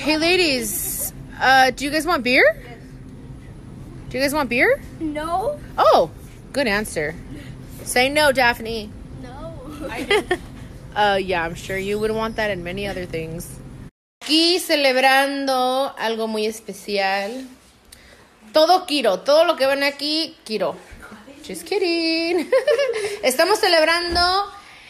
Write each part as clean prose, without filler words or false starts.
Hey ladies, do you guys want beer? Yes. Do you guys want beer? No. Oh, good answer. Say no, Daphne. No. Yeah, I'm sure you would want that and many other things. Aquí celebrando algo muy especial. Todo Kiro, todo lo que ven aquí, Kiro. Just kidding. Estamos celebrando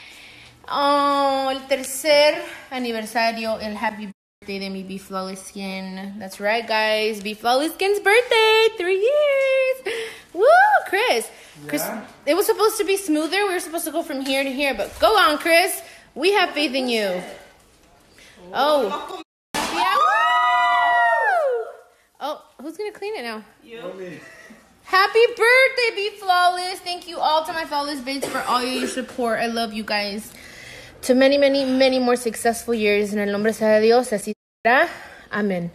el tercer aniversario, el happy birthday de mi Be Flawless Skin. That's right, guys. Be Flawless Skin's birthday, 3 years. Woo, Chris. Yeah. Chris, it was supposed to be smoother. We were supposed to go from here to here, but go on, Chris. We have faith in you. Oh. Yeah. Woo! Oh, who's going to clean it now? You. Happy birthday, Be Flawless. Thank you all to my Flawless Babes for all your support. I love you guys. To many, many, many more successful years. En el nombre sea de Dios, así será. Amén.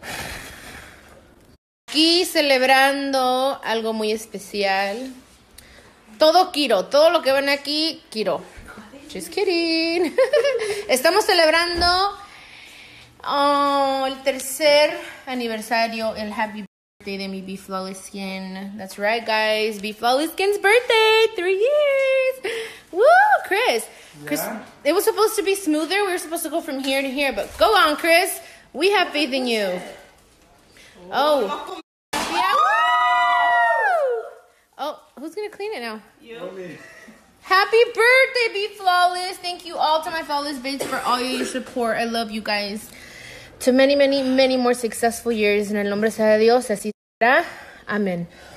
Aquí celebrando algo muy especial. Todo Kiro, todo lo que ven aquí, Kiro. Just kidding. Estamos celebrando el tercer aniversario, el happy birthday de mi Be Flawless Skin. That's right, guys. Be Flawless Skin's birthday, 3 years. Woo, Chris. Chris, Yeah. it was supposed to be smoother. We were supposed to go from here to here, but go on, Chris. We have faith in you. Oh. Yeah. Woo! Oh, who's going to clean it now? You. Happy birthday, Be Flawless. Thank you all to my Flawless Babes for all your support. I love you guys. To many, many, many more successful years. En el nombre sea de Dios, así será. Amén.